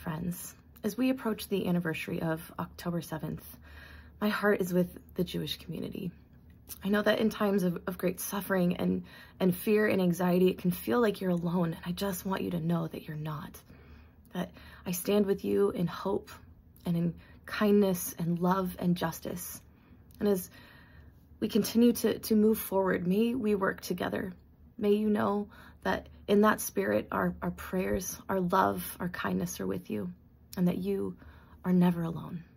friends, as we approach the anniversary of October 7th, my heart is with the Jewish community. I know that in times of great suffering and fear and anxiety, it can feel like you're alone. And I just want you to know that you're not. That I stand with you in hope and in kindness and love and justice. And as we continue to move forward, may we work together. May you know that in that spirit, our prayers, our love, our kindness are with you, and that you are never alone.